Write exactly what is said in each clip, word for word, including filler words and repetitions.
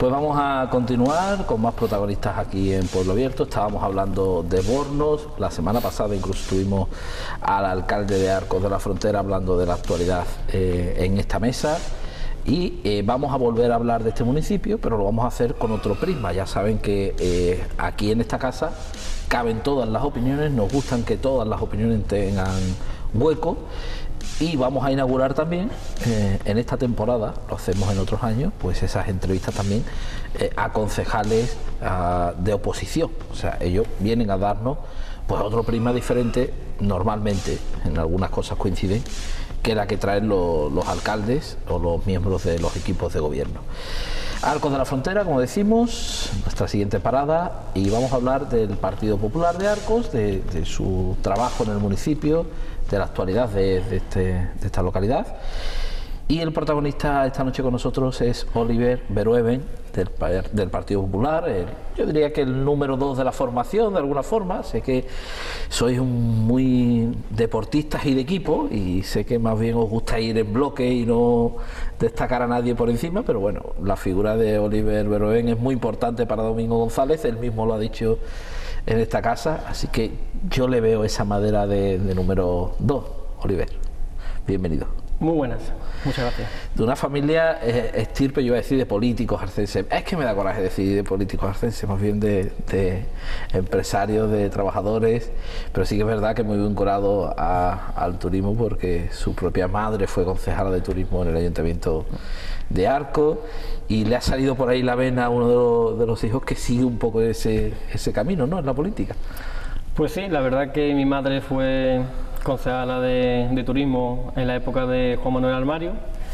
Pues vamos a continuar con más protagonistas aquí en Pueblo Abierto. Estábamos hablando de Bornos, la semana pasada incluso tuvimos al alcalde de Arcos de la Frontera hablando de la actualidad eh, en esta mesa. Y eh, vamos a volver a hablar de este municipio, pero lo vamos a hacer con otro prisma. Ya saben que eh, aquí en esta casa caben todas las opiniones, nos gustan que todas las opiniones tengan hueco. Y vamos a inaugurar también eh, en esta temporada, lo hacemos en otros años, pues esas entrevistas también eh, a concejales a, de oposición. O sea, ellos vienen a darnos pues otro prisma diferente, normalmente en algunas cosas coinciden, que la que traen lo, los alcaldes o los miembros de los equipos de gobierno. Arcos de la Frontera, como decimos, nuestra siguiente parada, y vamos a hablar del Partido Popular de Arcos, de, de su trabajo en el municipio, de la actualidad de, de, este, de esta localidad. Y el protagonista esta noche con nosotros es Oliver Verhoeven, del, del Partido Popular, el, yo diría que el número dos de la formación, de alguna forma. Sé que sois un muy deportistas y de equipo, y sé que más bien os gusta ir en bloque y no destacar a nadie por encima, pero bueno, la figura de Oliver Verhoeven es muy importante para Domingo González, él mismo lo ha dicho en esta casa, así que yo le veo esa madera de, de número dos. Oliver, bienvenido. Muy buenas, muchas gracias. De una familia eh, estirpe, yo iba a decir de políticos arcenses, es que me da coraje decir de políticos arcenses, más bien de, de empresarios, de trabajadores, pero sí que es verdad que muy vinculado a, al turismo, porque su propia madre fue concejala de turismo en el Ayuntamiento de Arcos, y le ha salido por ahí la vena a uno de los, de los hijos que sigue un poco ese, ese camino, ¿no?, en la política. Pues sí, la verdad que mi madre fue concejala de, de turismo en la época de Juan Manuel Armario,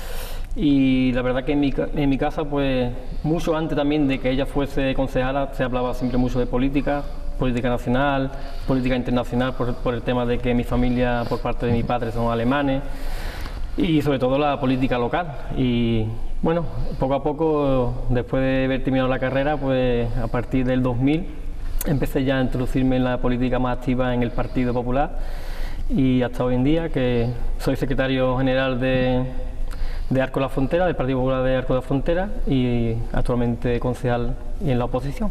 y la verdad que en mi, en mi casa, pues mucho antes también de que ella fuese concejala, se hablaba siempre mucho de política, política nacional, política internacional, por, por el tema de que mi familia por parte de mi padre son alemanes, y sobre todo la política local. Y bueno, poco a poco, después de haber terminado la carrera, pues a partir del dos mil empecé ya a introducirme en la política más activa en el Partido Popular, y hasta hoy en día, que soy secretario general de, de Arcos de la Frontera, del Partido Popular de Arcos de la Frontera, y actualmente concejal y en la oposición.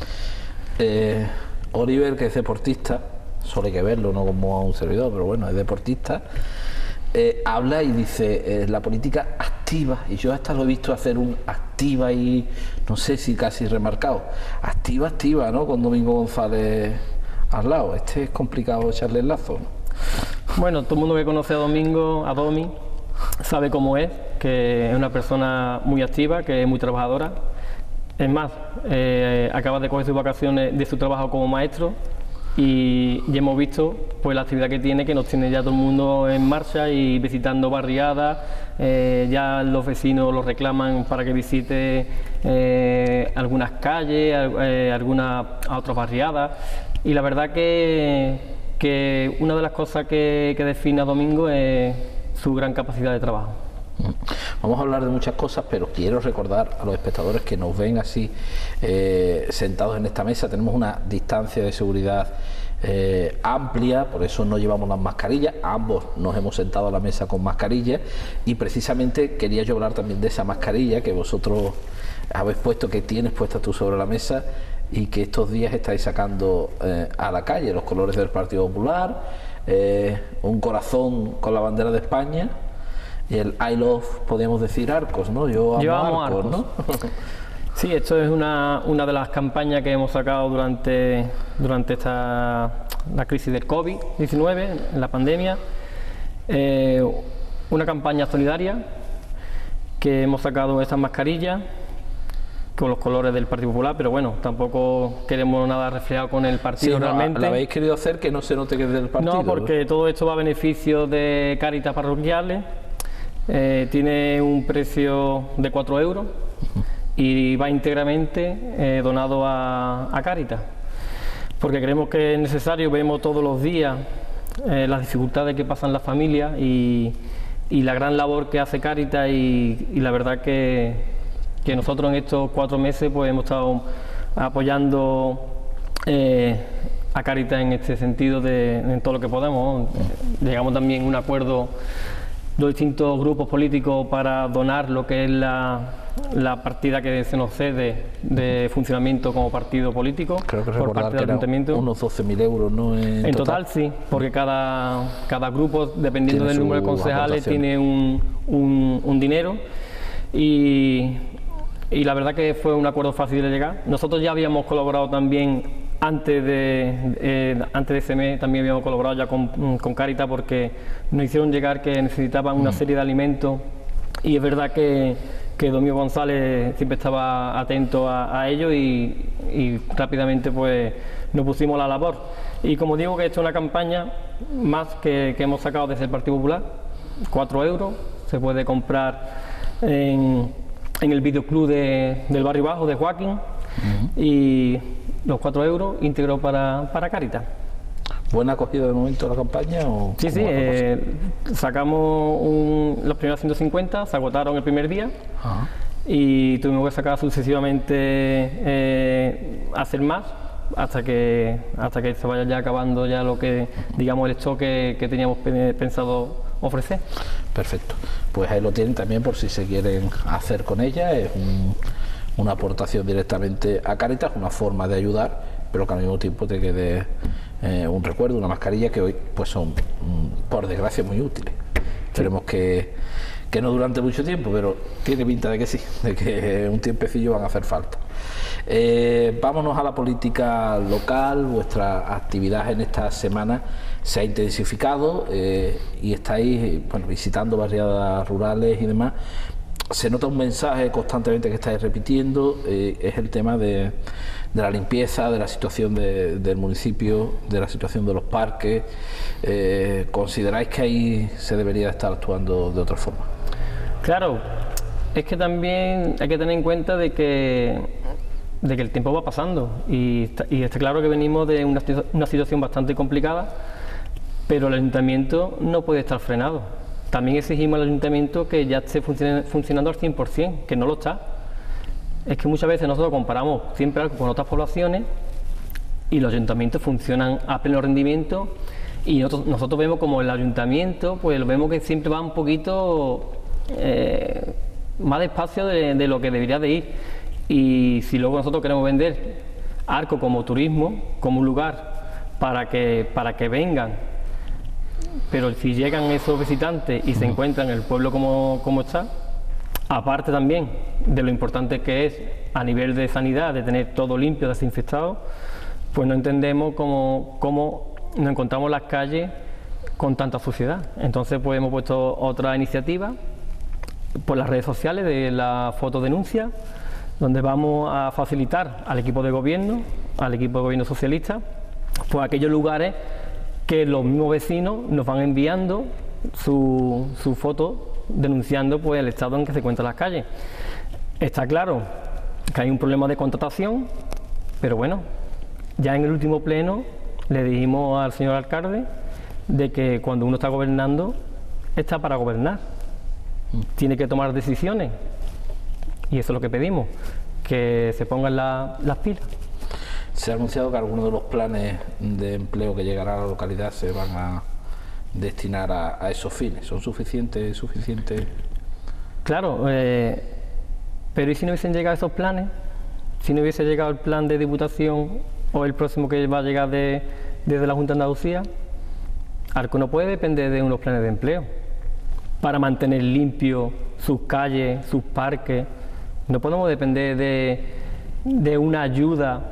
Eh, Oliver, que es deportista, solo hay que verlo, no como a un servidor, pero bueno, es deportista, eh, habla y dice eh, la política activa, y yo hasta lo he visto hacer un activa y no sé si casi remarcado, activa, activa, ¿no?, con Domingo González al lado. Este es complicado echarle el lazo, ¿no? Bueno, todo el mundo que conoce a Domingo, a Domi, sabe cómo es, que es una persona muy activa, que es muy trabajadora. Es más, eh, acaba de coger sus vacaciones de su trabajo como maestro, y ya hemos visto pues la actividad que tiene, que nos tiene ya todo el mundo en marcha y visitando barriadas. Eh, ya los vecinos lo reclaman para que visite eh, algunas calles, eh, algunas otras barriadas, y la verdad que que una de las cosas que, que define a Domingo es su gran capacidad de trabajo. Vamos a hablar de muchas cosas, pero quiero recordar a los espectadores que nos ven así eh, sentados en esta mesa. Tenemos una distancia de seguridad eh, amplia, por eso no llevamos las mascarillas. Ambos nos hemos sentado a la mesa con mascarillas, y precisamente quería yo hablar también de esa mascarilla que vosotros habéis puesto, que tienes puesta tú sobre la mesa, y que estos días estáis sacando eh, a la calle, los colores del Partido Popular, eh, un corazón con la bandera de España, y el I love, podríamos decir, Arcos, ¿no? Yo amo, Yo amo Arcos, Arcos, ¿no? Sí, esto es una, una de las campañas que hemos sacado durante, durante esta, la crisis del COVID diecinueve, la pandemia. Eh, una campaña solidaria, que hemos sacado estas mascarillas con los colores del Partido Popular, pero bueno, tampoco queremos nada reflejado con el partido, sí, realmente. ¿La habéis querido hacer que no se note que es del partido? No, porque ¿no? Todo esto va a beneficio de Cáritas parroquiales. Eh, tiene un precio de cuatro euros y va íntegramente eh, donado a, a Cáritas, porque creemos que es necesario. Vemos todos los días eh, las dificultades que pasan las familias, y, y la gran labor que hace Cáritas, y, y la verdad que que nosotros en estos cuatro meses pues hemos estado apoyando eh, a Cáritas en este sentido, de, en todo lo que podemos. Llegamos también a un acuerdo dos distintos grupos políticos para donar lo que es la, la partida que se nos cede de funcionamiento como partido político. Creo que por recordar parte que del eran ayuntamiento. unos doce mil euros, ¿no? En, En total, sí, porque cada, cada grupo, dependiendo Tiene del número de su concejales, aportación. tiene un, un, un dinero y, y la verdad que fue un acuerdo fácil de llegar. Nosotros ya habíamos colaborado también antes de, eh, antes de ese mes, también habíamos colaborado ya con, con Cáritas, porque nos hicieron llegar que necesitaban una serie de alimentos y es verdad que, que Domingo González siempre estaba atento a, a ello y, y rápidamente pues nos pusimos a la labor. Y como digo, que esto es una campaña más que, que hemos sacado desde el Partido Popular, cuatro euros, se puede comprar en, en el videoclub de, del Barrio Bajo de Joaquín. Uh-huh. Y los cuatro euros íntegros para, para Cáritas. ¿Buena acogida de momento la campaña? O sí, sí, eh, sacamos un, los primeros ciento cincuenta, se agotaron el primer día. Uh-huh. Y tuvimos que sacar sucesivamente, eh, hacer más hasta que hasta que se vaya ya acabando ya lo que, digamos, el stock que, que teníamos pensado ofrecer. Perfecto, pues ahí lo tienen también por si se quieren hacer con ella. Es un, una aportación directamente a Cáritas, una forma de ayudar, pero que al mismo tiempo te quede eh, un recuerdo, una mascarilla que hoy pues son, mm, por desgracia, muy útiles. Esperemos que, que no durante mucho tiempo, pero tiene pinta de que sí, de que un tiempecillo van a hacer falta. Eh, vámonos a la política local. Vuestra actividad en esta semana se ha intensificado eh, y estáis bueno, visitando barriadas rurales y demás. Se nota un mensaje constantemente que estáis repitiendo, eh, es el tema de, de la limpieza, de la situación de, del municipio, de la situación de los parques. Eh, ¿Consideráis que ahí se debería estar actuando de otra forma? Claro, es que también hay que tener en cuenta de que, de que el tiempo va pasando y está, y está claro que venimos de una, una situación bastante complicada, pero el ayuntamiento no puede estar frenado. También exigimos al ayuntamiento que ya esté funcionando al cien por cien, que no lo está. Es que muchas veces nosotros comparamos siempre algo con otras poblaciones y los ayuntamientos funcionan a pleno rendimiento y nosotros, nosotros vemos como el ayuntamiento, pues lo vemos que siempre va un poquito eh, más despacio de, de lo que debería de ir. Y si luego nosotros queremos vender Arco como turismo, como un lugar para que, para que vengan, pero si llegan esos visitantes y se encuentran el pueblo como, como está, aparte también de lo importante que es a nivel de sanidad, de tener todo limpio, desinfectado, pues no entendemos cómo, cómo nos encontramos en las calles con tanta suciedad. Entonces pues hemos puesto otra iniciativa por las redes sociales de la fotodenuncia, donde vamos a facilitar al equipo de gobierno, al equipo de gobierno socialista, pues aquellos lugares que los mismos vecinos nos van enviando su, su foto denunciando pues el estado en que se encuentran las calles. Está claro que hay un problema de contratación, pero bueno, ya en el último pleno le dijimos al señor alcalde de que cuando uno está gobernando está para gobernar, tiene que tomar decisiones y eso es lo que pedimos, que se pongan la, las pilas. Se ha anunciado que algunos de los planes de empleo que llegarán a la localidad se van a destinar a, a esos fines. ¿Son suficientes? suficientes? Claro, eh, pero ¿y si no hubiesen llegado esos planes? Si no hubiese llegado el plan de Diputación o el próximo que va a llegar de, desde la Junta de Andalucía, Arco no puede depender de unos planes de empleo para mantener limpio sus calles, sus parques. No podemos depender de, de una ayuda,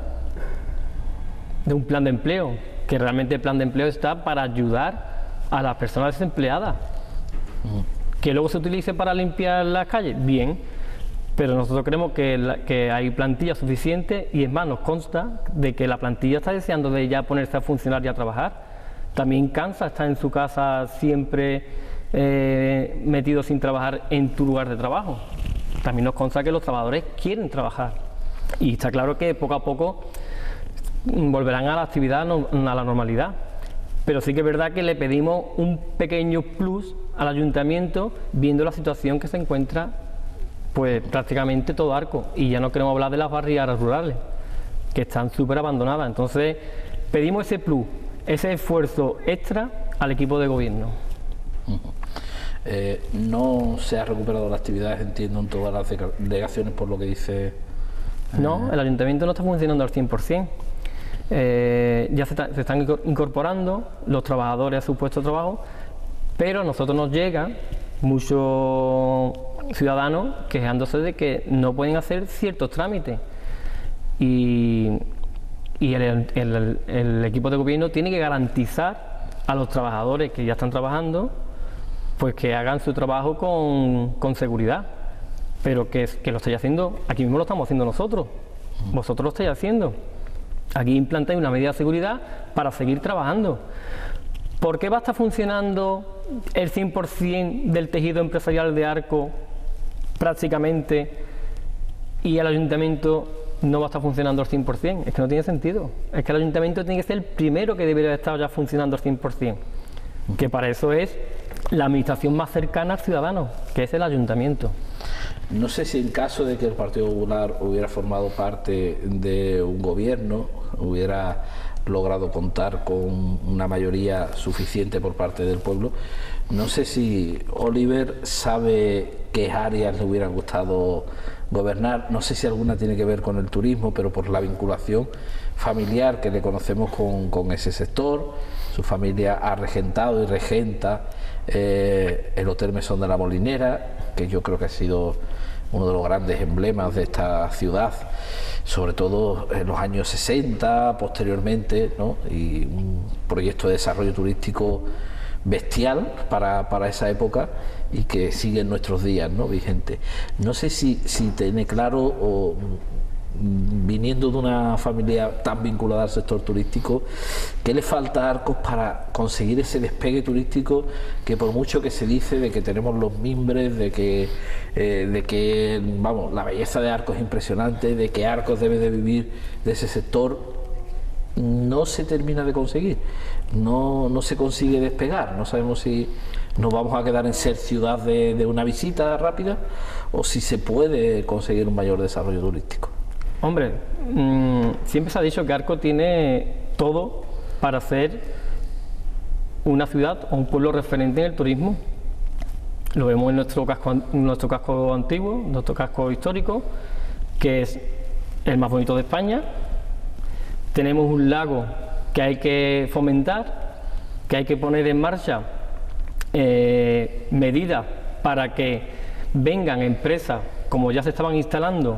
de un plan de empleo, que realmente el plan de empleo está para ayudar a las personas desempleadas. Mm. Que luego se utilice para limpiar las calles, bien, pero nosotros creemos que, la, que hay plantilla suficiente y es más, nos consta de que la plantilla está deseando de ya ponerse a funcionar y a trabajar. También cansa estar en su casa siempre eh, metido sin trabajar en tu lugar de trabajo. También nos consta que los trabajadores quieren trabajar y está claro que poco a poco volverán a la actividad, a la normalidad, pero sí que es verdad que le pedimos un pequeño plus al ayuntamiento viendo la situación que se encuentra pues prácticamente todo Arco, y ya no queremos hablar de las barriadas rurales que están súper abandonadas. Entonces pedimos ese plus, ese esfuerzo extra al equipo de gobierno. Uh-huh. Eh, no se ha recuperado las actividades, entiendo, en todas las delegaciones, por lo que dice. Eh... No, el ayuntamiento no está funcionando al cien por cien. Eh, ya se, está, se están incorporando los trabajadores a su puesto de trabajo, pero a nosotros nos llega muchos ciudadanos quejándose de que no pueden hacer ciertos trámites. Y, y el, el, el equipo de gobierno tiene que garantizar a los trabajadores que ya están trabajando, pues que hagan su trabajo con, con seguridad, pero que, que lo estáis haciendo, aquí mismo lo estamos haciendo nosotros, vosotros lo estáis haciendo. Aquí implantáis una medida de seguridad para seguir trabajando. ¿Por qué va a estar funcionando el cien por cien del tejido empresarial de Arco prácticamente y el ayuntamiento no va a estar funcionando al cien por cien? Es que no tiene sentido. Es que el ayuntamiento tiene que ser el primero que debería estar ya funcionando al cien por cien. Que para eso es la administración más cercana al ciudadano, que es el ayuntamiento. No sé si en caso de que el Partido Popular hubiera formado parte de un gobierno, hubiera logrado contar con una mayoría suficiente por parte del pueblo, no sé si Oliver sabe qué áreas le hubieran gustado gobernar. No sé si alguna tiene que ver con el turismo, pero por la vinculación familiar que le conocemos con, con ese sector. Su familia ha regentado y regenta eh, el Hotel Mesón de la Molinera, que yo creo que ha sido uno de los grandes emblemas de esta ciudad, sobre todo en los años sesenta, posteriormente, ¿no? Y un proyecto de desarrollo turístico bestial para, para esa época y que sigue en nuestros días, ¿no? Vigente. No sé si, si tiene claro, o viniendo de una familia tan vinculada al sector turístico, ¿qué le falta a Arcos para conseguir ese despegue turístico que, por mucho que se dice de que tenemos los mimbres, de que, eh, de que vamos, la belleza de Arcos es impresionante, de que Arcos debe de vivir de ese sector, no se termina de conseguir, no, no se consigue despegar? No sabemos si nos vamos a quedar en ser ciudad de, de una visita rápida o si se puede conseguir un mayor desarrollo turístico. Hombre, mmm, siempre se ha dicho que Arcos tiene todo para ser una ciudad o un pueblo referente en el turismo. Lo vemos en nuestro casco, nuestro casco antiguo, nuestro casco histórico, que es el más bonito de España. Tenemos un lago que hay que fomentar, que hay que poner en marcha eh, medidas para que vengan empresas, como ya se estaban instalando,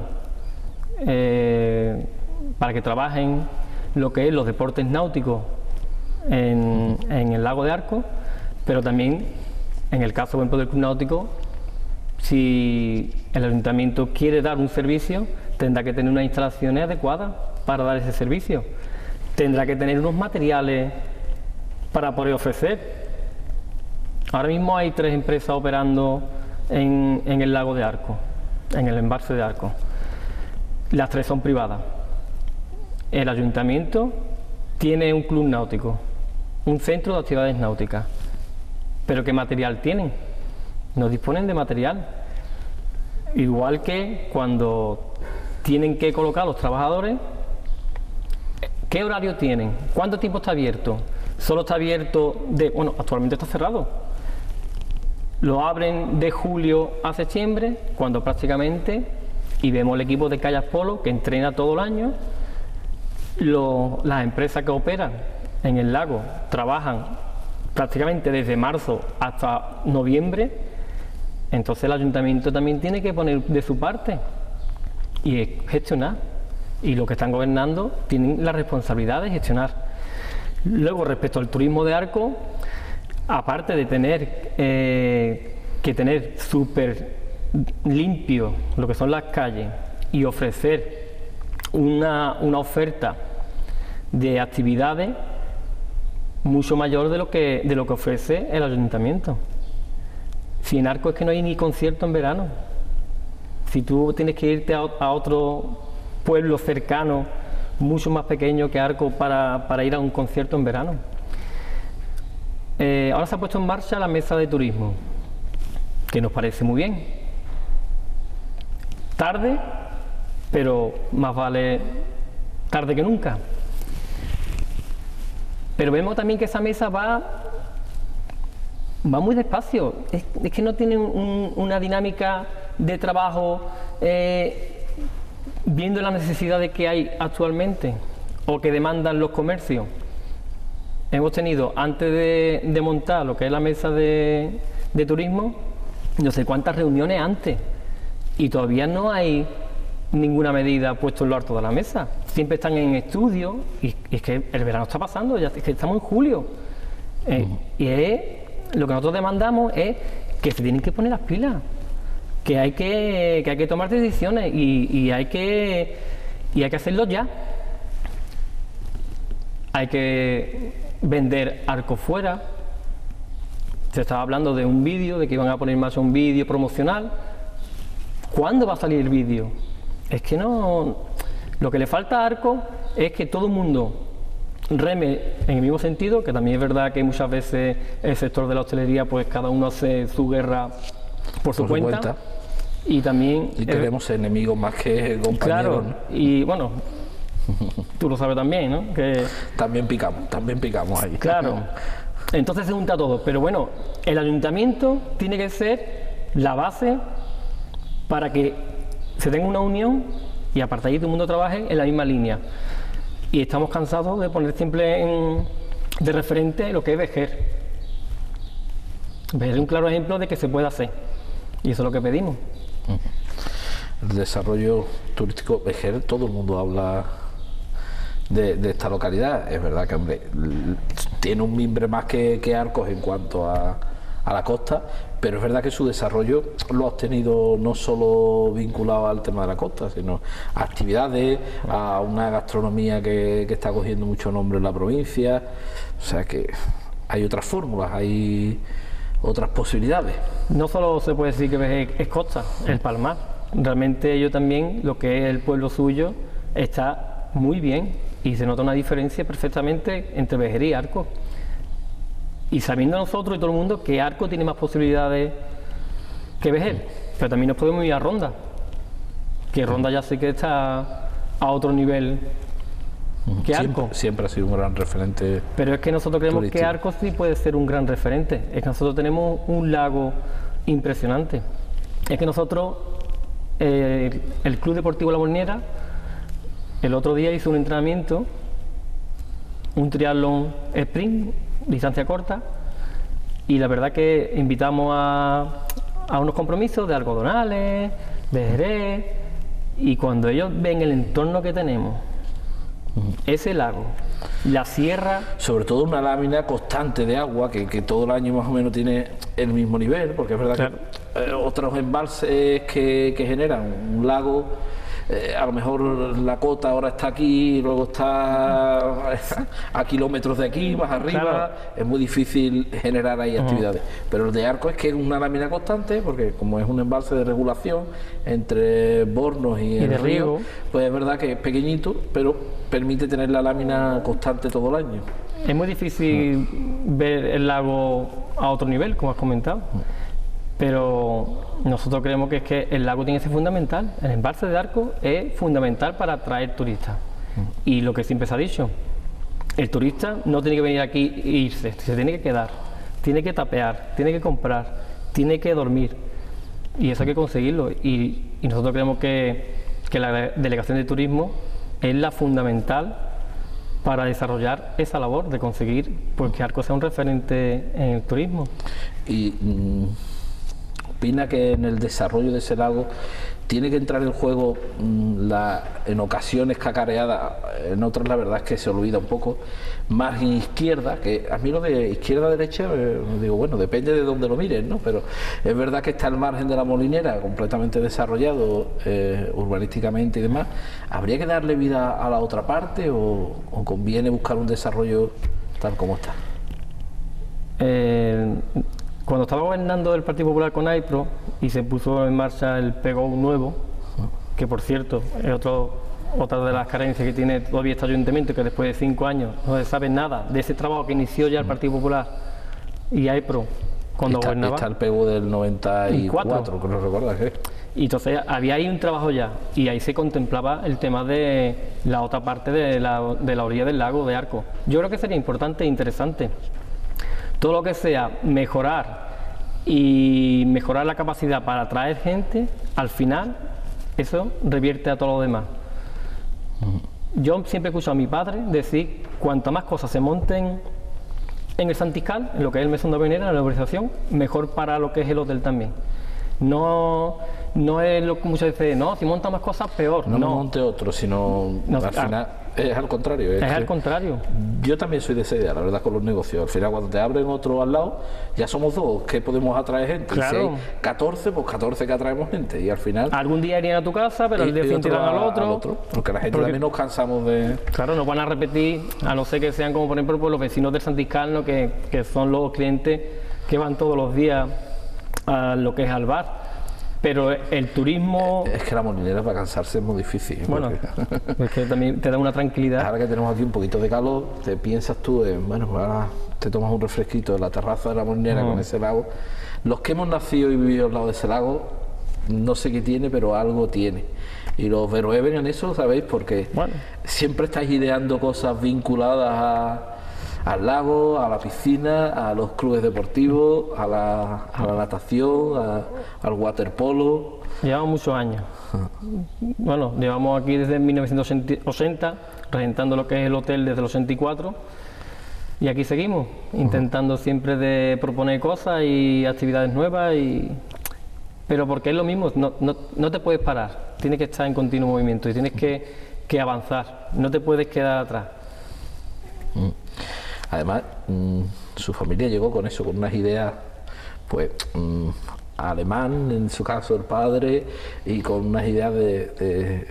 Eh, para que trabajen lo que es los deportes náuticos en, en el lago de Arcos, pero también en el caso, por ejemplo, del club náutico, si el ayuntamiento quiere dar un servicio, tendrá que tener unas instalaciones adecuadas para dar ese servicio, tendrá que tener unos materiales para poder ofrecer. Ahora mismo hay tres empresas operando en, en el lago de Arcos, en el embalse de Arcos. Las tres son privadas. El ayuntamiento tiene un club náutico, un centro de actividades náuticas, pero ¿qué material tienen? No disponen de material. Igual que cuando tienen que colocar a los trabajadores, ¿qué horario tienen? ¿Cuánto tiempo está abierto? Solo está abierto de, bueno, actualmente está cerrado. Lo abren de julio a septiembre, cuando prácticamente, y vemos el equipo de Kayak Polo que entrena todo el año, lo, las empresas que operan en el lago trabajan prácticamente desde marzo hasta noviembre. Entonces el ayuntamiento también tiene que poner de su parte y gestionar, y los que están gobernando tienen la responsabilidad de gestionar. Luego, respecto al turismo de Arcos, aparte de tener eh, que tener súper limpio lo que son las calles y ofrecer una, una oferta de actividades mucho mayor de lo que de lo que ofrece el ayuntamiento. Si en Arcos es que no hay ni concierto en verano, si tú tienes que irte a, a otro pueblo cercano mucho más pequeño que Arcos para, para ir a un concierto en verano. Eh, ahora se ha puesto en marcha la mesa de turismo, que nos parece muy bien. Tarde, pero más vale tarde que nunca. Pero vemos también que esa mesa va va muy despacio, es, es que no tiene un, una dinámica de trabajo eh, viendo las necesidades que hay actualmente o que demandan los comercios. Hemos tenido, antes de, de montar lo que es la mesa de, de turismo, no sé cuántas reuniones antes, y todavía no hay ninguna medida puesta en lo alto de la mesa. Siempre están en estudio, y, y es que el verano está pasando, ya es que estamos en julio. Eh, uh-huh. Y es, lo que nosotros demandamos es que se tienen que poner las pilas, que hay que, que, hay que tomar decisiones y, y, hay que, y hay que hacerlo ya. Hay que vender arcos fuera. Se estaba hablando de un vídeo, de que iban a poner más un vídeo promocional. ¿Cuándo va a salir el vídeo? Es que no... Lo que le falta a Arcos es que todo el mundo reme en el mismo sentido, que también es verdad que muchas veces el sector de la hostelería, pues cada uno hace su guerra por su, por cuenta, su cuenta. Y también... Y tenemos eh, enemigos más que compañeros. Claro, ¿no? Y bueno... Tú lo sabes también, ¿no? Que también picamos, también picamos ahí. Claro. Entonces se junta todo. Pero bueno, el ayuntamiento tiene que ser la base para que se tenga una unión y a partir de ahí todo el mundo trabaje en la misma línea. Y estamos cansados de poner siempre en, de referente lo que es Vejer. Vejer es un claro ejemplo de que se puede hacer. Y eso es lo que pedimos. El desarrollo turístico Vejer, todo el mundo habla De, de esta localidad. Es verdad que, hombre, tiene un mimbre más que, que Arcos en cuanto a, a la costa, pero es verdad que su desarrollo lo ha obtenido no solo vinculado al tema de la costa, sino a actividades, a una gastronomía que, que está cogiendo mucho nombre en la provincia. O sea que hay otras fórmulas, hay otras posibilidades. No solo se puede decir que es, es costa, el Palmar. Realmente ellos también, lo que es el pueblo suyo, está muy bien. Y se nota una diferencia perfectamente entre Vejer y Arcos. Y sabiendo nosotros y todo el mundo que Arcos tiene más posibilidades que Vejer, pero también nos podemos ir a Ronda, que Ronda ya sé que está a otro nivel que Arcos. Siempre, siempre ha sido un gran referente. Pero es que nosotros creemos turístico. Que Arcos sí puede ser un gran referente. Es que nosotros tenemos un lago impresionante. Es que nosotros, eh, el Club Deportivo La Moliniera, el otro día hizo un entrenamiento, un triatlón sprint, distancia corta, y la verdad que invitamos a, a unos compromisos de algodonales, de Jerez, y cuando ellos ven el entorno que tenemos, ese lago, la sierra... Sobre todo una lámina constante de agua que, que todo el año más o menos tiene el mismo nivel, porque es verdad claro. que eh, otros embalses que, que generan un lago... Eh, a lo mejor la cota ahora está aquí, luego está a kilómetros de aquí, más arriba, claro. Es muy difícil generar ahí uh-huh. actividades. Pero el de Arcos es que es una lámina constante, porque como es un embalse de regulación entre Bornos y, y el río, pues es verdad que es pequeñito, pero permite tener la lámina constante todo el año. Es muy difícil uh-huh. ver el lago a otro nivel, como has comentado. Uh-huh. Pero nosotros creemos que es que el lago tiene que ser fundamental. El embalse de Arcos es fundamental para atraer turistas. Mm. Y lo que siempre se ha dicho, el turista no tiene que venir aquí e irse, se tiene que quedar, tiene que tapear, tiene que comprar, tiene que dormir. Y eso hay que conseguirlo. Y, y nosotros creemos que, que la delegación de turismo es la fundamental para desarrollar esa labor de conseguir pues, que Arcos sea un referente en el turismo. Y... Mm... ¿Opina que en el desarrollo de ese lago tiene que entrar en juego mmm, la, en ocasiones cacareada, en otras la verdad es que se olvida un poco, margen izquierda, que a mí lo de izquierda-derecha, eh, digo, bueno, depende de dónde lo mires, ¿no? Pero es verdad que está el margen de la Molinera completamente desarrollado eh, urbanísticamente y demás. ¿Habría que darle vida a la otra parte o, o conviene buscar un desarrollo tal como está? Eh... Cuando estaba gobernando el Partido Popular con AIPRO y se puso en marcha el P G O nuevo, que por cierto es otro, otra de las carencias que tiene todavía este ayuntamiento, que después de cinco años no se sabe nada de ese trabajo que inició ya el Partido Popular y AIPRO cuando está, gobernaba. Está el P G O del noventa y cuatro, que no recuerdas, ¿eh? Y entonces había ahí un trabajo ya y ahí se contemplaba el tema de la otra parte de la, de la orilla del lago de Arcos. Yo creo que sería importante e interesante. todo lo que sea mejorar y mejorar la capacidad para atraer gente, al final eso revierte a todo lo demás. Yo siempre he escuchado a mi padre decir, cuanto más cosas se monten en el Santiscal, en lo que es el mesón de Molinera, en la urbanización, mejor para lo que es el hotel también. No, no es lo que muchas veces, no, si monta más cosas, peor. No, no me monte otro, sino no, al claro. final es al contrario. Es, es al que contrario. Yo también soy de esa idea, la verdad, con los negocios. Al final, cuando te abren otro al lado, ya somos dos, que podemos atraer gente. Claro. Y si hay catorce, pues catorce que atraemos gente. Y al final... Algún día irían a tu casa, pero el día siguiente irán al otro. al otro. Porque la gente Porque, también nos cansamos de... Claro, nos van a repetir, a no ser que sean como por ejemplo pues, los vecinos del Santiscal, ¿no? que, que son los clientes que van todos los días a lo que es al bar. Pero el turismo... Es que la Molinera para cansarse es muy difícil. Bueno, porque... es que también te da una tranquilidad. Ahora que tenemos aquí un poquito de calor, te piensas tú en, bueno, pues ahora te tomas un refresquito en la terraza de la Molinera no. con ese lago. Los que hemos nacido y vivido al lado de ese lago, no sé qué tiene, pero algo tiene. Y los veroe en eso, ¿sabéis? Porque bueno. siempre estáis ideando cosas vinculadas a... al lago, a la piscina, a los clubes deportivos, a la, a la natación, a, al waterpolo. Llevamos muchos años. Bueno, llevamos aquí desde mil novecientos ochenta, regentando lo que es el hotel desde el ochenta y cuatro. Y aquí seguimos, intentando siempre de proponer cosas y actividades nuevas. Y... Pero porque es lo mismo, no, no, no te puedes parar, tienes que estar en continuo movimiento y tienes que, que avanzar, no te puedes quedar atrás. Además, mmm, su familia llegó con eso, con unas ideas, pues, mmm, alemán, en su caso el padre, y con unas ideas de, de,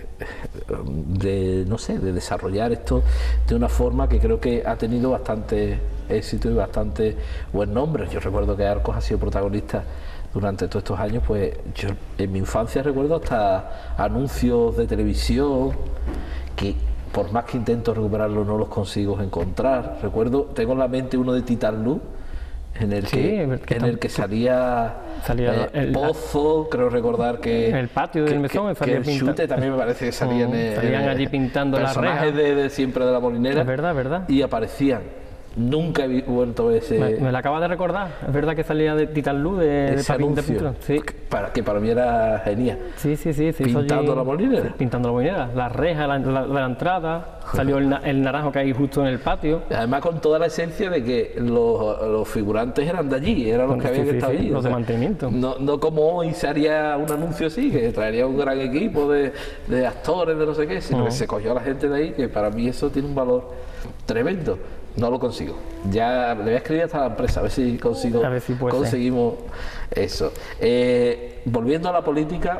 de, no sé, de desarrollar esto de una forma que creo que ha tenido bastante éxito y bastante buen nombre. Yo recuerdo que Arcos ha sido protagonista durante todos estos años, pues yo en mi infancia recuerdo hasta anuncios de televisión que... por más que intento recuperarlo no los consigo encontrar. Recuerdo, tengo en la mente uno de Titan Luz, en el sí, que, que en el que salía, salía eh, el, Pozo, creo recordar que... En el patio del mesón. Que, que el Chute también me parece que salían, oh, eh, salían eh, allí pintando las rejas. Personajes de, de siempre de la Molinera. Es verdad, es verdad. Y aparecían. Nunca he vuelto a ver ese... Me, me la acabas de recordar, es verdad que salía de Titan Luz, de, ese de anuncio, sí. para, que para mí era genial. Sí, sí, sí. sí pintando allí, la Molinera. Pintando la Molinera, la reja la, la, la entrada, salió el, el naranjo que hay justo en el patio. Además con toda la esencia de que los, los figurantes eran de allí, eran los que sí, habían sí, estado sí, allí. Los o sea, de mantenimiento. No, no como hoy se haría un anuncio así, que traería un gran equipo de, de actores, de no sé qué, sino uh-huh. que se cogió a la gente de ahí, que para mí eso tiene un valor tremendo. No lo consigo. Ya le voy a escribir hasta la empresa, a ver si consigo, a ver si puede conseguimos ser. Eso. Eh, volviendo a la política,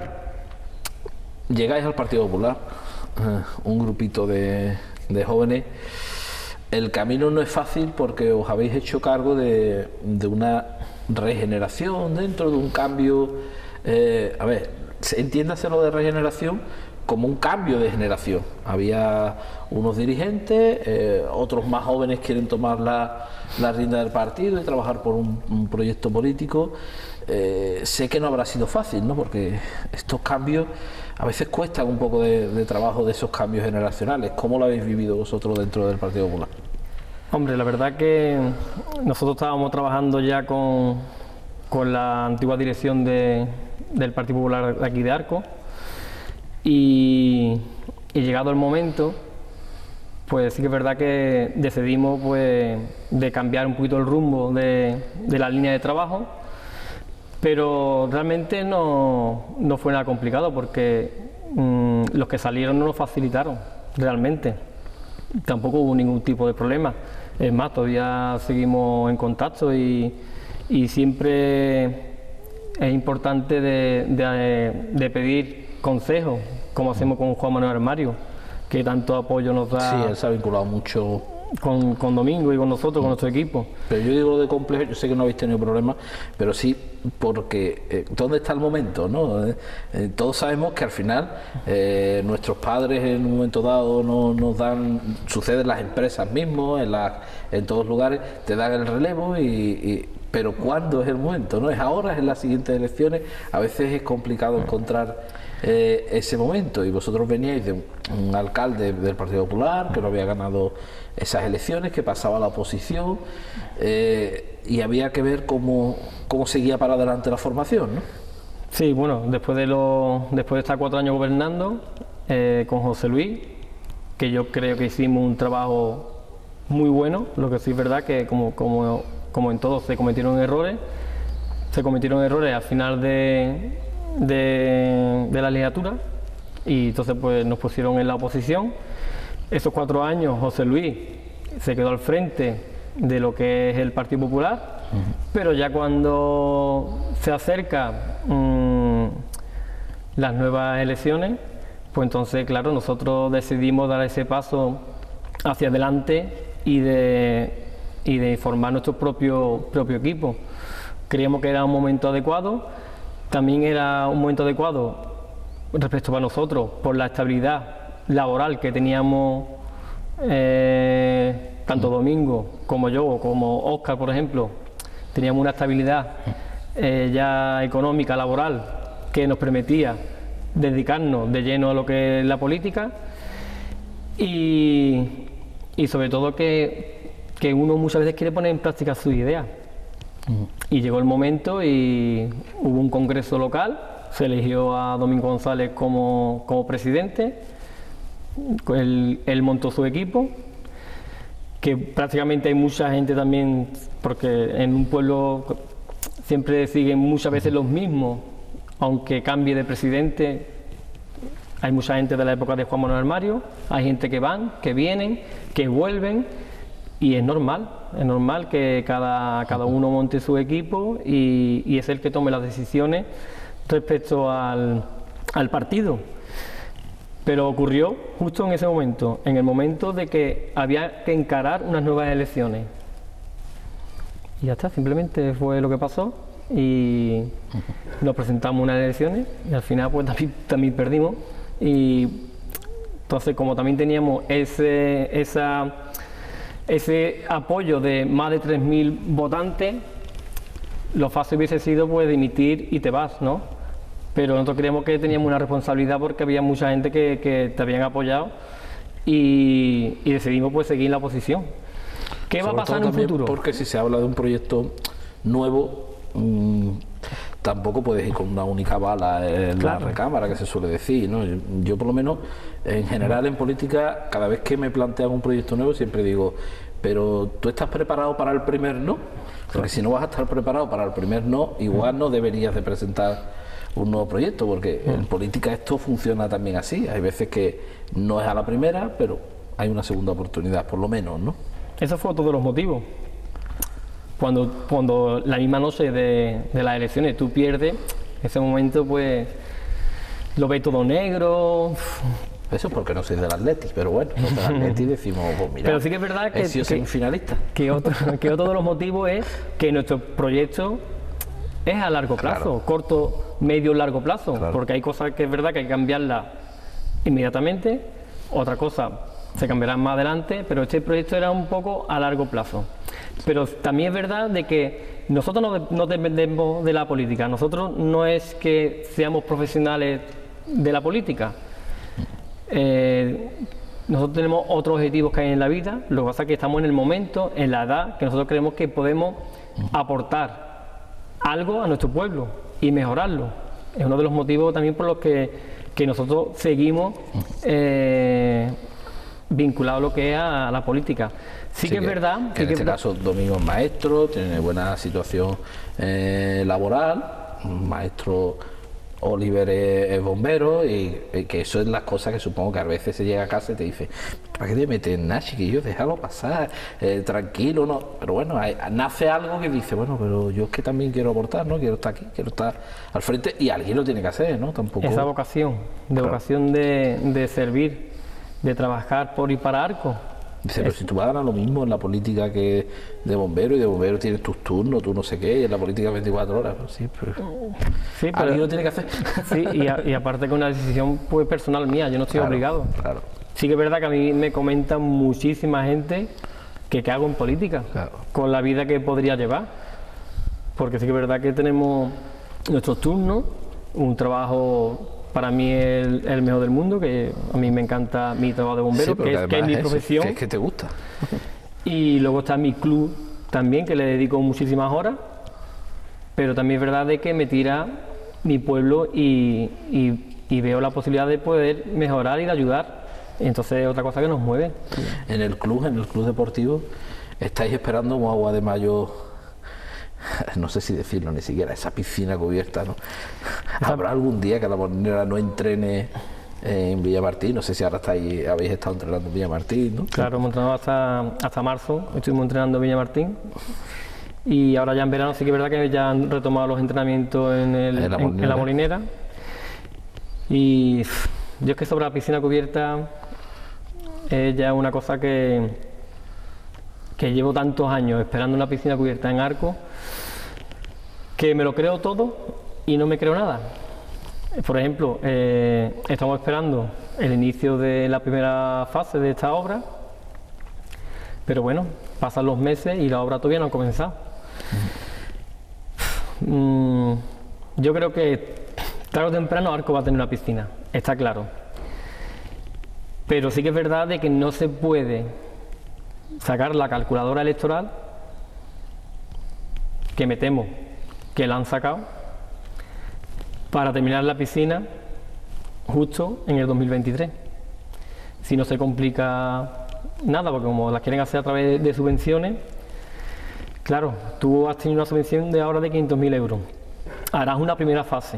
llegáis al Partido Popular, uh, un grupito de, de jóvenes. El camino no es fácil porque os habéis hecho cargo de, de una regeneración dentro de un cambio. Eh, a ver, entiéndase lo de regeneración como un cambio de generación. Había unos dirigentes, eh, otros más jóvenes quieren tomar la, la rienda del partido y trabajar por un, un proyecto político. Eh, sé que no habrá sido fácil, ¿no? Porque estos cambios a veces cuestan un poco de, de trabajo de esos cambios generacionales. ¿Cómo lo habéis vivido vosotros dentro del Partido Popular? Hombre, la verdad que nosotros estábamos trabajando ya con, con la antigua dirección de, del Partido Popular de aquí de Arcos. Y, y llegado el momento, pues sí que es verdad que decidimos pues, de cambiar un poquito el rumbo de, de la línea de trabajo, pero realmente no, no fue nada complicado porque mmm, los que salieron no nos facilitaron realmente, tampoco hubo ningún tipo de problema. Es más, todavía seguimos en contacto y, y siempre es importante de, de, de pedir consejos, como hacemos con Juan Manuel Armario, que tanto apoyo nos da. Sí, él se ha vinculado mucho con, con Domingo y con nosotros, con nuestro equipo. Pero yo digo lo de complejo, yo sé que no habéis tenido problemas, pero sí porque eh, ¿dónde está el momento? ¿no? Eh, eh, todos sabemos que al final eh, nuestros padres en un momento dado no, nos dan, sucede en las empresas mismos, en, la, en todos lugares, te dan el relevo y, y pero ¿cuándo es el momento? ¿No? ¿Es ahora? ¿Es en las siguientes elecciones? A veces es complicado encontrar eh, ese momento, y vosotros veníais de un, un alcalde del Partido Popular que no había ganado esas elecciones, que pasaba a la oposición. Eh, y había que ver cómo, cómo seguía para adelante la formación, ¿no? Sí, bueno, después de, lo, después de estar cuatro años gobernando eh, con José Luis, que yo creo que hicimos un trabajo muy bueno, lo que sí es verdad que como, como, como en todo se cometieron errores, se cometieron errores al final de, de, de la legislatura y entonces pues nos pusieron en la oposición. Esos cuatro años José Luis se quedó al frente de lo que es el Partido Popular, uh-huh. pero ya cuando se acerca mmm, las nuevas elecciones, pues entonces claro, nosotros decidimos dar ese paso hacia adelante y de, y de formar nuestro propio, propio equipo. Creíamos que era un momento adecuado, también era un momento adecuado respecto para nosotros por la estabilidad laboral que teníamos eh, tanto Domingo como yo, como Óscar por ejemplo, teníamos una estabilidad eh, ya económica, laboral, que nos permitía dedicarnos de lleno a lo que es la política y, y sobre todo que, que uno muchas veces quiere poner en práctica sus ideas. Uh-huh. Y llegó el momento y hubo un congreso local, se eligió a Domingo González como, como presidente, él, él montó su equipo, que prácticamente hay mucha gente también, porque en un pueblo siempre siguen muchas veces los mismos, aunque cambie de presidente. Hay mucha gente de la época de Juan Manuel Almario, hay gente que van, que vienen, que vuelven, y es normal, es normal que cada, cada uno monte su equipo y, y es el que tome las decisiones respecto al, al partido. Pero ocurrió justo en ese momento, en el momento de que había que encarar unas nuevas elecciones. Y ya está, simplemente fue lo que pasó y nos presentamos unas elecciones y al final pues también, también perdimos. Y entonces como también teníamos ese, esa, ese apoyo de más de tres mil votantes, lo fácil hubiese sido pues dimitir y te vas, ¿no? Pero nosotros creíamos que teníamos una responsabilidad porque había mucha gente que, que te habían apoyado y, y decidimos pues seguir en la oposición. ¿Qué Sobre va a pasar en un futuro? Porque si se habla de un proyecto nuevo, mmm, tampoco puedes ir con una única bala en claro. la recámara, que se suele decir, ¿no? Yo, yo por lo menos, en general en política, cada vez que me plantean un proyecto nuevo siempre digo, pero ¿tú estás preparado para el primer no? Porque si no vas a estar preparado para el primer no, igual no deberías de presentar un nuevo proyecto, porque en política esto funciona también así. Hay veces que no es a la primera, pero hay una segunda oportunidad, por lo menos, ¿no? Eso fue otro de los motivos. Cuando, cuando la misma noche de, de las elecciones tú pierdes, ese momento pues lo ves todo negro. Eso es porque no soy del Atleti, pero bueno, los del Atleti decimos, pues mira, pero sí que es verdad que, he sido que, finalista. Que otro, que otro de los motivos es que nuestro proyecto es a largo plazo, claro. corto, medio, largo plazo, claro. porque hay cosas que es verdad que hay que cambiarlas inmediatamente, otra cosa se cambiará más adelante, pero este proyecto era un poco a largo plazo. Pero también es verdad de que nosotros no, de, no dependemos de la política, nosotros no es que seamos profesionales de la política, eh, nosotros tenemos otros objetivos que hay en la vida, lo que pasa es que estamos en el momento, en la edad, que nosotros creemos que podemos aportar algo a nuestro pueblo y mejorarlo. Es uno de los motivos también por los que, que nosotros seguimos eh, vinculados a lo que es a la política. Sí, sí que, que es verdad... Que en sí este que caso Domingo es maestro, tiene buena situación eh, laboral, un maestro... Oliver es, es bombero y, y que eso es las cosas que supongo que a veces se llega a casa y te dice, ¿para qué te metes en nada, chiquillo? Déjalo pasar, eh, tranquilo, ¿no? Pero bueno, hay, nace algo que dice, bueno, pero yo es que también quiero aportar, ¿no? Quiero estar aquí, quiero estar al frente y alguien lo tiene que hacer, ¿no? Tampoco... Esa vocación, de claro. vocación de, de servir, de trabajar por y para Arcos. Dice, pero si tú vas a ganar lo mismo en la política que de bombero, y de bombero tienes tus turnos, tú no sé qué, y en la política veinticuatro horas, ¿no? Sí, pero... Sí, pero alguien lo tiene que hacer. Sí, y, a, y aparte que una decisión pues, personal mía, yo no estoy claro, obligado. Claro. Sí que es verdad que a mí me comenta muchísima gente que qué hago en política, claro. con la vida que podría llevar. Porque sí que es verdad que tenemos nuestros turnos, un trabajo... Para mí es el, el mejor del mundo, que a mí me encanta mi trabajo de bombero, sí, que, es, que es mi profesión. Que es que te gusta. Y luego está mi club también que le dedico muchísimas horas, pero también es verdad de que me tira mi pueblo y, y, y veo la posibilidad de poder mejorar y de ayudar. Entonces es otra cosa que nos mueve. En el club, en el club deportivo, estáis esperando un agua de mayo, no sé si decirlo ni siquiera, esa piscina cubierta, ¿no? ¿Habrá algún día que la Molinera no entrene en Villamartín? No sé si ahora estáis, habéis estado entrenando en Villamartín, ¿no? Claro, hemos entrenado hasta, hasta marzo, estuvimos entrenando en Villamartín. Y ahora ya en verano sí que es verdad que ya han retomado los entrenamientos en, el, en, la, en, en la Molinera. Y yo es que sobre la piscina cubierta es ya una cosa que, que llevo tantos años esperando una piscina cubierta en Arcos, que me lo creo todo y no me creo nada. Por ejemplo, eh, estamos esperando el inicio de la primera fase de esta obra, pero bueno, pasan los meses y la obra todavía no ha comenzado. Mm, yo creo que tarde o temprano Arcos va a tener una piscina, está claro. Pero sí que es verdad de que no se puede sacar la calculadora electoral, que me temo que la han sacado, para terminar la piscina justo en el dos mil veintitrés. Si no se complica nada, porque como las quieren hacer a través de subvenciones, claro, tú has tenido una subvención de ahora de quinientos mil euros, harás una primera fase,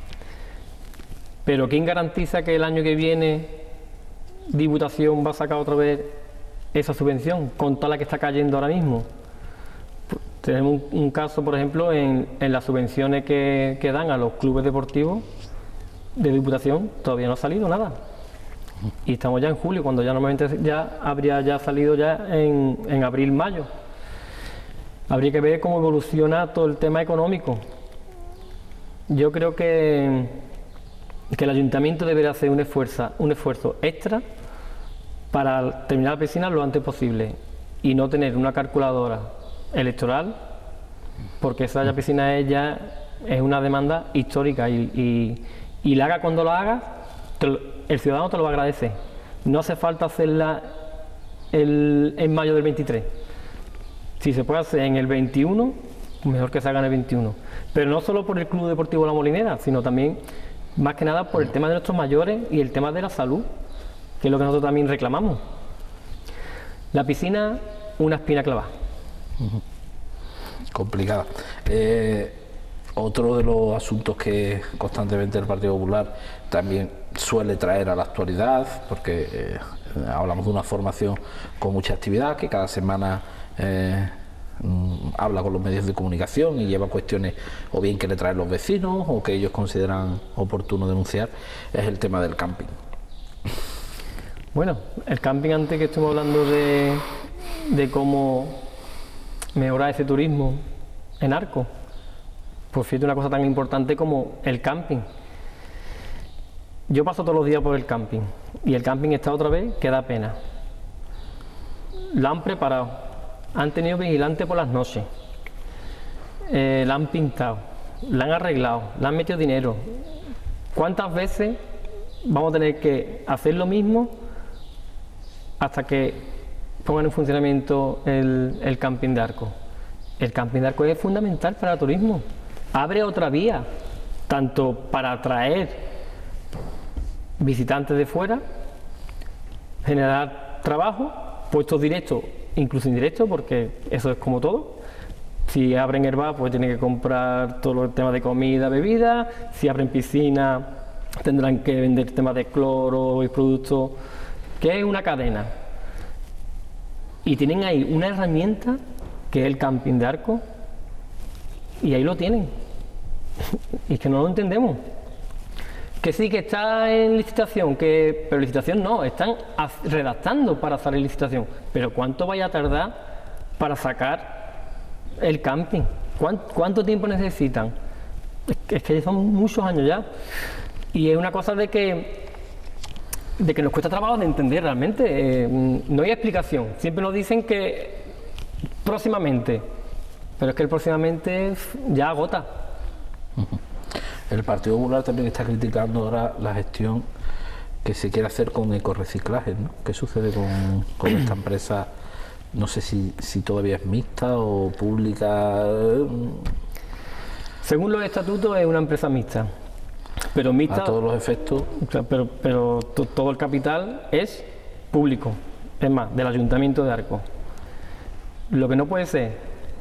pero ¿quién garantiza que el año que viene Diputación va a sacar otra vez esa subvención con toda la que está cayendo ahora mismo? Tenemos un, un caso, por ejemplo, en, en las subvenciones que, que dan a los clubes deportivos de Diputación, todavía no ha salido nada. Y estamos ya en julio, cuando ya normalmente ya habría ya salido ya en, en abril, mayo. Habría que ver cómo evoluciona todo el tema económico. Yo creo que, que el ayuntamiento debería hacer un esfuerzo, un esfuerzo extra para terminar la piscina lo antes posible y no tener una calculadora electoral, porque esa ya piscina es ya es una demanda histórica y, y, y la haga cuando la hagas, lo, el ciudadano te lo agradece. No hace falta hacerla el, en mayo del veintitrés. Si se puede hacer en el veintiuno, mejor que se haga en el veintiuno. Pero no solo por el Club Deportivo La Molinera, sino también, más que nada, por el tema de nuestros mayores y el tema de la salud, que es lo que nosotros también reclamamos. La piscina, una espina clavada. Uh-huh. Complicada. Eh, otro de los asuntos que constantemente el Partido Popular también suele traer a la actualidad, porque eh, hablamos de una formación con mucha actividad, que cada semana eh, habla con los medios de comunicación y lleva cuestiones o bien que le traen los vecinos o que ellos consideran oportuno denunciar, es el tema del camping. Bueno, el camping, antes que estemos hablando de, de cómo mejorar ese turismo en Arcos, pues fíjate, una cosa tan importante como el camping. Yo paso todos los días por el camping y el camping está otra vez que da pena. Lo han preparado, han tenido vigilante por las noches, eh, la han pintado, la han arreglado, le han metido dinero. ¿Cuántas veces vamos a tener que hacer lo mismo hasta que pongan en funcionamiento el, el camping de Arcos? El camping de Arcos es fundamental para el turismo. Abre otra vía, tanto para atraer visitantes de fuera, generar trabajo, puestos directos, incluso indirectos, porque eso es como todo. Si abren el bar, pues tienen que comprar todo el tema de comida, bebida. Si abren piscina, tendrán que vender temas de cloro y productos, que es una cadena. Y tienen ahí una herramienta que es el camping de Arcos, y ahí lo tienen. Y es que no lo entendemos. Que sí, que está en licitación, que pero licitación no, están redactando para salir en licitación. Pero ¿cuánto vaya a tardar para sacar el camping? ¿Cuánto, cuánto tiempo necesitan? Es que, es que son muchos años ya. Y es una cosa de que de que nos cuesta trabajo de entender realmente. Eh, no hay explicación. Siempre nos dicen que próximamente, pero es que el próximamente ya agota. El Partido Popular también está criticando ahora la gestión que se quiere hacer con ecoreciclaje, ¿no? ¿Qué sucede con, con esta empresa no sé si, si todavía es mixta o pública. Según los estatutos es una empresa mixta, pero mixta... A todos los efectos. Pero, pero to, todo el capital es público, es más, del Ayuntamiento de Arcos. Lo que no puede ser...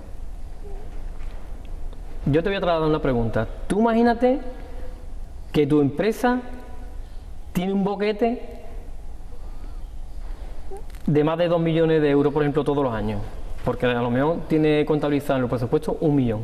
Yo te voy a trasladar una pregunta. Tú imagínate que tu empresa tiene un boquete de más de dos millones de euros, por ejemplo, todos los años, porque a lo mejor tiene contabilizado en los presupuestos un millón.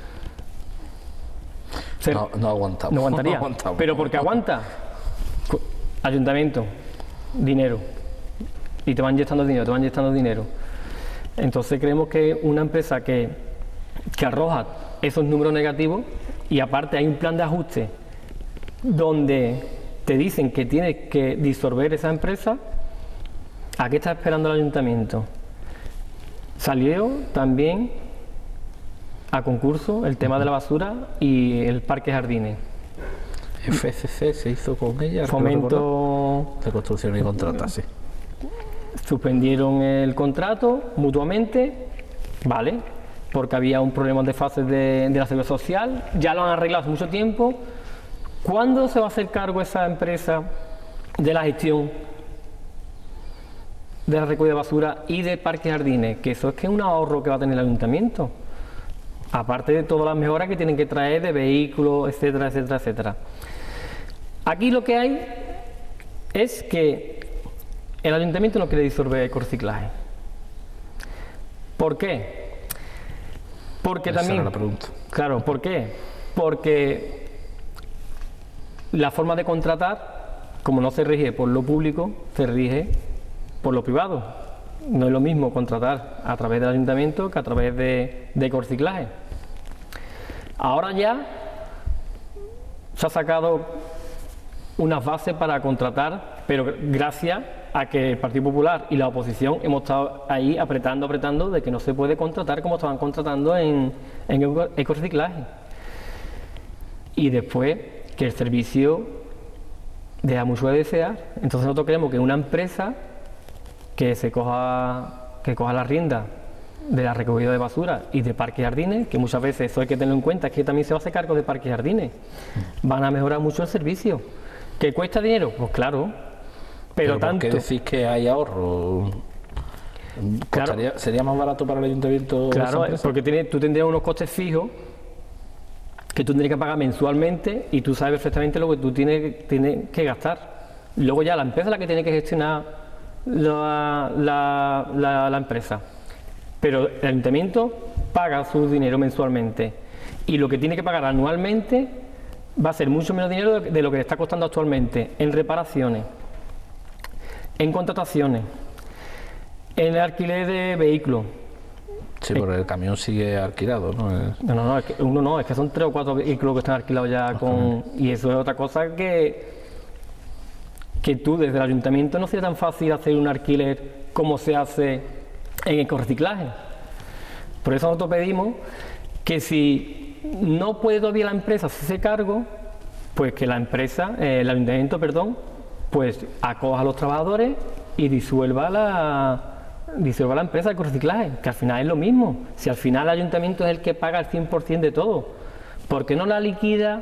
No, no aguantamos. No aguantaría, no aguantamos. pero porque aguanta. Ayuntamiento, dinero, y te van inyectando dinero, te van inyectando dinero. Entonces creemos que una empresa que, que arroja esos números negativos, y aparte hay un plan de ajuste donde te dicen que tienes que disolver esa empresa, ¿a qué está esperando el ayuntamiento? Salió también a concurso el tema de la basura y el parque jardines. F C C se hizo con ella. Fomento de construcción y contrata, sí. Suspendieron el contrato mutuamente, vale, porque había un problema de fases de, de la seguridad social, ya lo han arreglado hace mucho tiempo. ¿Cuándo se va a hacer cargo esa empresa de la gestión de la recogida de basura y de parques jardines? Que eso es que es un ahorro que va a tener el ayuntamiento, aparte de todas las mejoras que tienen que traer de vehículos, etcétera, etcétera, etcétera. Aquí lo que hay es que el ayuntamiento no quiere disolver el reciclaje. ¿Por qué? Porque Esa también... era la pregunta. Claro, ¿por qué? Porque la forma de contratar, como no se rige por lo público, se rige por lo privado. No es lo mismo contratar a través del ayuntamiento que a través de, de Ecorreciclaje. Ahora ya se ha sacado unas bases para contratar, pero gracias a que el Partido Popular y la oposición hemos estado ahí apretando, apretando de que no se puede contratar como estaban contratando en, en Ecorreciclaje. Y después que el servicio deja mucho de desear. Entonces nosotros creemos que una empresa que se coja, que coja la rienda de la recogida de basura y de parques y jardines, que muchas veces eso hay que tenerlo en cuenta, es que también se va a hacer cargo de parques y jardines, van a mejorar mucho el servicio. ¿Que cuesta dinero? Pues claro, pero, pero tanto... ¿por qué decís que hay ahorro? Costaría, claro, ¿sería más barato para el ayuntamiento? Claro, porque tiene, tú tendrías unos costes fijos que tú tendrías que pagar mensualmente y tú sabes perfectamente lo que tú tienes, tienes que gastar. Luego ya la empresa es la que tiene que gestionar la, la, la, la empresa, pero el ayuntamiento paga su dinero mensualmente y lo que tiene que pagar anualmente va a ser mucho menos dinero de lo que le está costando actualmente en reparaciones, en contrataciones, en el alquiler de vehículos. Sí, pero el camión sigue alquilado, ¿no? No, no, no, es que uno no, es que son tres o cuatro vehículos que están alquilados ya con... Y eso es otra cosa que... que tú desde el ayuntamiento no sería tan fácil hacer un alquiler como se hace en Ecorreciclaje. Por eso nosotros pedimos que si no puede todavía la empresa hacerse cargo, pues que la empresa, eh, el ayuntamiento, perdón, pues acoja a los trabajadores y disuelva la... disuelva la empresa de Ecorreciclaje, que al final es lo mismo. Si al final el ayuntamiento es el que paga el cien por ciento de todo, ¿por qué no la liquida,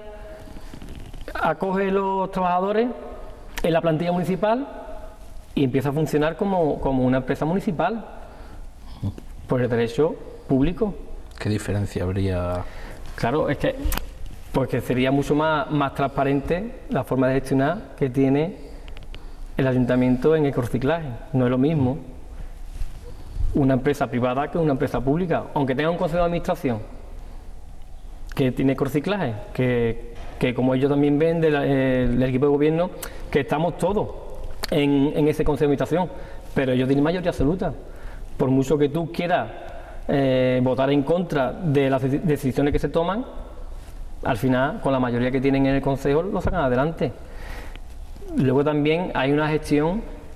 acoge los trabajadores en la plantilla municipal y empieza a funcionar como, como una empresa municipal por el derecho público? ¿Qué diferencia habría? Claro, es que porque sería mucho más, más transparente la forma de gestionar que tiene el ayuntamiento en Ecorreciclaje. No es lo mismo una empresa privada que una empresa pública, aunque tenga un consejo de administración que tiene Ecorreciclaje, que, que como ellos también ven del, eh, del equipo de gobierno, que estamos todos en, en ese consejo de administración, pero ellos tienen mayoría absoluta. Por mucho que tú quieras eh, votar en contra de las decisiones que se toman, al final, con la mayoría que tienen en el consejo, lo sacan adelante. Luego también hay una gestión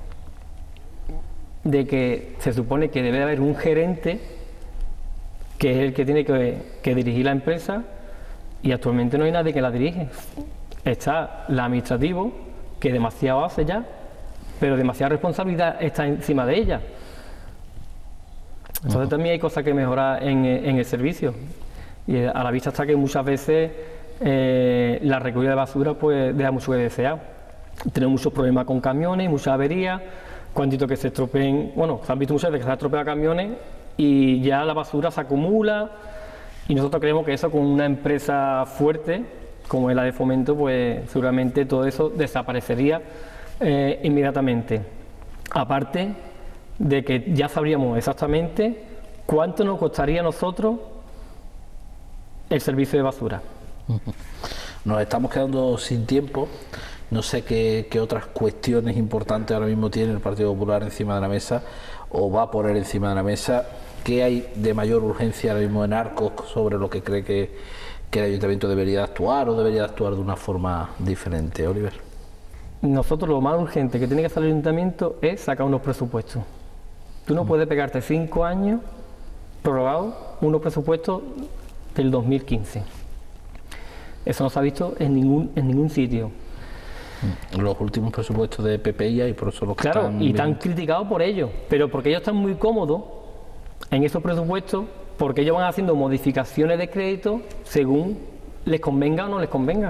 de que se supone que debe haber un gerente que es el que tiene que, que dirigir la empresa, y actualmente no hay nadie que la dirige. Está el administrativo, que demasiado hace ya, pero demasiada responsabilidad está encima de ella. Entonces uh-huh. también hay cosas que mejorar en, en el servicio. Y a la vista está que muchas veces eh, la recogida de basura pues deja mucho que desear. Tenemos muchos problemas con camiones, muchas averías, cuantito que se estropeen, bueno, se han visto muchas veces que se han estropeado camiones y ya la basura se acumula, y nosotros creemos que eso con una empresa fuerte como es la de Fomento, pues seguramente todo eso desaparecería eh, inmediatamente. Aparte de que ya sabríamos exactamente cuánto nos costaría a nosotros el servicio de basura. Nos estamos quedando sin tiempo. No sé qué, qué otras cuestiones importantes ahora mismo tiene el Partido Popular encima de la mesa o va a poner encima de la mesa. ¿Qué hay de mayor urgencia ahora mismo en Arcos sobre lo que cree que, que el Ayuntamiento debería actuar o debería actuar de una forma diferente, Oliver? Nosotros lo más urgente que tiene que hacer el Ayuntamiento es sacar unos presupuestos. Tú no mm. puedes pegarte cinco años prorrogados unos presupuestos del dos mil quince. Eso no se ha visto en ningún, en ningún sitio. Los últimos presupuestos de P P I A y por eso los que claro, están y bien... están criticados por ello, pero porque ellos están muy cómodos en esos presupuestos, porque ellos van haciendo modificaciones de crédito según les convenga o no les convenga.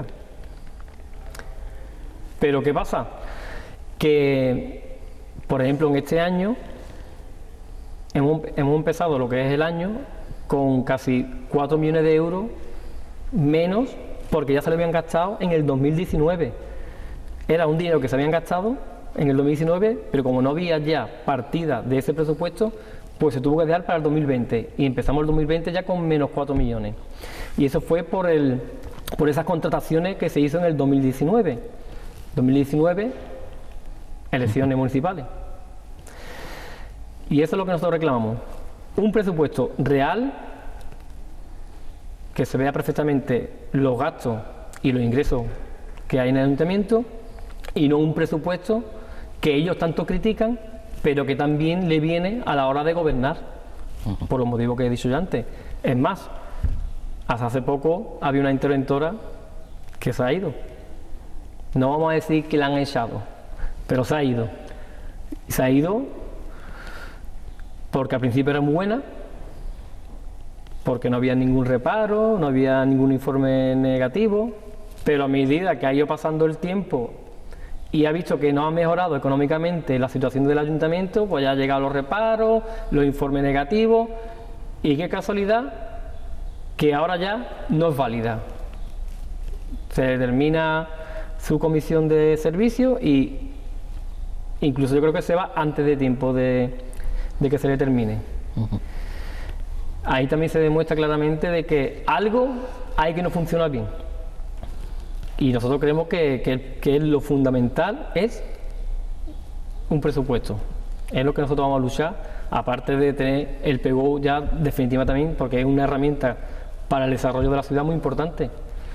Pero ¿qué pasa? Que, por ejemplo, en este año hemos, hemos empezado lo que es el año con casi cuatro millones de euros menos, porque ya se lo habían gastado en el dos mil diecinueve. Era un dinero que se habían gastado en el dos mil diecinueve, pero como no había ya partida de ese presupuesto, pues se tuvo que dejar para el dos mil veinte y empezamos el dos mil veinte ya con menos cuatro millones. Y eso fue por, el, por esas contrataciones que se hizo en el dos mil diecinueve. dos mil diecinueve, elecciones municipales. Y eso es lo que nosotros reclamamos. Un presupuesto real, que se vea perfectamente los gastos y los ingresos que hay en el ayuntamiento, y no un presupuesto que ellos tanto critican, pero que también le viene a la hora de gobernar, por los motivos que he dicho ya antes. Es más, hasta hace poco había una interventora que se ha ido. No vamos a decir que la han echado, pero se ha ido. Se ha ido porque al principio era muy buena, porque no había ningún reparo, no había ningún informe negativo, pero a medida que ha ido pasando el tiempo y ha visto que no ha mejorado económicamente la situación del ayuntamiento, pues ya han llegado los reparos, los informes negativos, y qué casualidad que ahora ya no es válida. Se determina su comisión de servicio y incluso yo creo que se va antes de tiempo de, de que se le termine. Uh-huh. Ahí también se demuestra claramente de que algo hay que no funciona bien. Y nosotros creemos que, que, que lo fundamental es un presupuesto. Es lo que nosotros vamos a luchar, aparte de tener el P G O ya definitiva también, porque es una herramienta para el desarrollo de la ciudad muy importante.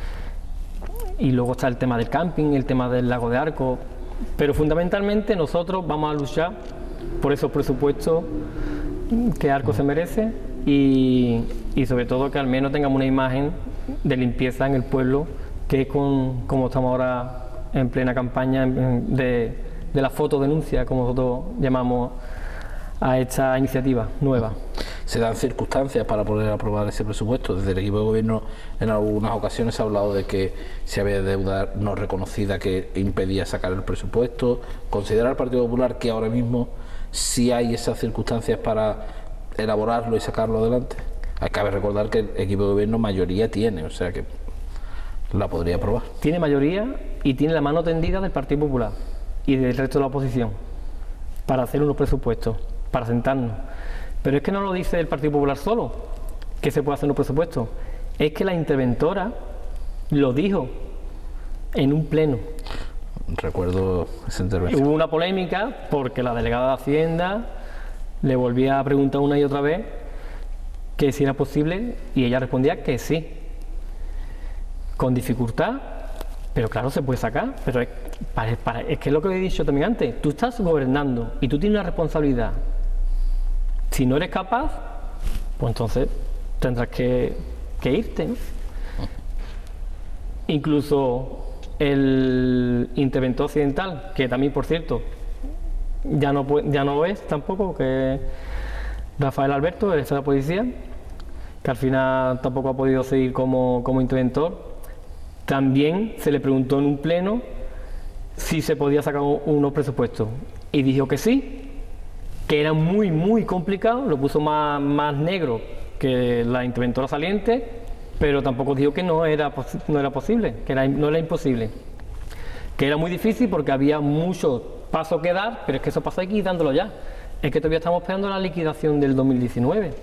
Y luego está el tema del camping, el tema del lago de Arcos, pero fundamentalmente nosotros vamos a luchar por esos presupuestos que Arcos se merece y, y sobre todo que al menos tengamos una imagen de limpieza en el pueblo, que es con, como estamos ahora en plena campaña de, de la fotodenuncia, como nosotros llamamos a esta iniciativa nueva. Se dan circunstancias para poder aprobar ese presupuesto. Desde el equipo de gobierno en algunas ocasiones se ha hablado de que si había deuda no reconocida que impedía sacar el presupuesto. ¿Considera el Partido Popular que ahora mismo sí hay esas circunstancias para elaborarlo y sacarlo adelante? Cabe recordar que el equipo de gobierno mayoría tiene, o sea que la podría aprobar. Tiene mayoría y tiene la mano tendida del Partido Popular y del resto de la oposición para hacer unos presupuestos, para sentarnos. Pero es que no lo dice el Partido Popular solo, que se puede hacer unos presupuestos. Es que la interventora lo dijo en un pleno. Recuerdo esa intervención. Hubo una polémica porque la delegada de Hacienda le volvía a preguntar una y otra vez que si era posible y ella respondía que sí. Con dificultad, pero claro, se puede sacar, pero es, para, para, es que es lo que he dicho también antes, tú estás gobernando y tú tienes una responsabilidad. Si no eres capaz, pues entonces tendrás que, que irte, ¿no? Incluso el interventor occidental, que también, por cierto, ya no, puede, ya no es tampoco, que Rafael Alberto, el jefe de la policía, que al final tampoco ha podido seguir como, como interventor. También se le preguntó en un pleno si se podía sacar unos presupuestos y dijo que sí, que era muy muy complicado, lo puso más, más negro que la interventora saliente, pero tampoco dijo que no era, no era posible, que era, no era imposible, que era muy difícil porque había muchos pasos que dar, pero es que esos pasos hay que ir dándolo ya, es que todavía estamos esperando la liquidación del dos mil diecinueve.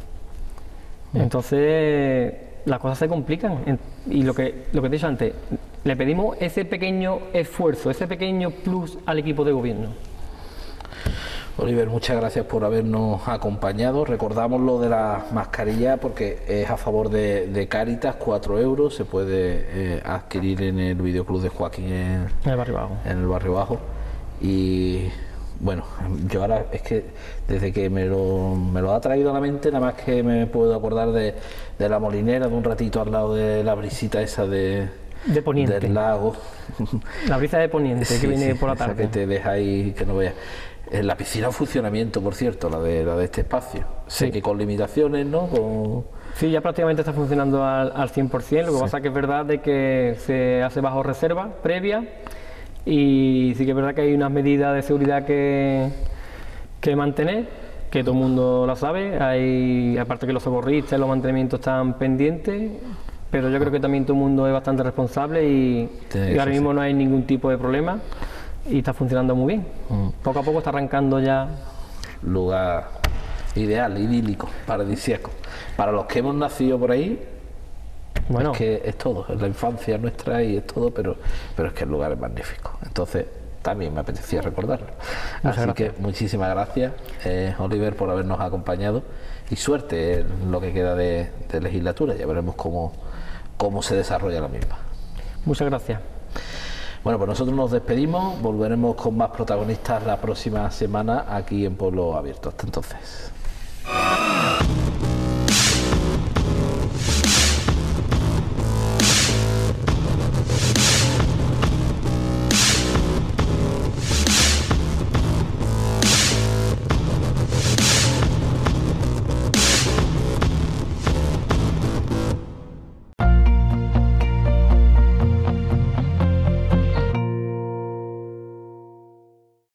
Entonces las cosas se complican y lo que, lo que te he dicho antes, le pedimos ese pequeño esfuerzo, ese pequeño plus al equipo de gobierno. Oliver, muchas gracias por habernos acompañado. Recordamos lo de la mascarilla porque es a favor de, de Cáritas, cuatro euros, se puede eh, adquirir en el videoclub de Joaquín en, en el barrio bajo. En el barrio bajo. Y bueno, yo ahora es que desde que me lo, me lo ha traído a la mente, nada más que me puedo acordar de, de la Molinera, de un ratito al lado de la brisita esa de, de Poniente, del lago. La brisa de Poniente, sí, que viene sí, por la tarde. Esa que te deja ahí, que no veas. En la piscina en funcionamiento, por cierto, la de, la de este espacio. Sí. Sé que con limitaciones, ¿no? Con... Sí, ya prácticamente está funcionando al, al cien por cien, lo que sí. pasa que es verdad de que se hace bajo reserva previa y sí que es verdad que hay unas medidas de seguridad que, que mantener, que todo el mundo la sabe, hay, aparte que los socorristas y los mantenimientos están pendientes, pero yo creo que también todo el mundo es bastante responsable y, y ahora mismo no hay ningún tipo de problema. Y está funcionando muy bien. Mm. Poco a poco está arrancando ya. Lugar ideal, idílico, paradisíaco. Para los que hemos nacido por ahí, bueno, es que es todo, es la infancia nuestra y es todo, pero, pero es que el lugar es magnífico. Entonces, también me apetecía recordarlo. Muchas Así gracias. que muchísimas gracias, eh, Oliver, por habernos acompañado y suerte en lo que queda de, de legislatura. Ya veremos cómo, cómo se desarrolla la misma. Muchas gracias. Bueno, pues nosotros nos despedimos, volveremos con más protagonistas la próxima semana aquí en Pueblo Abierto. Hasta entonces.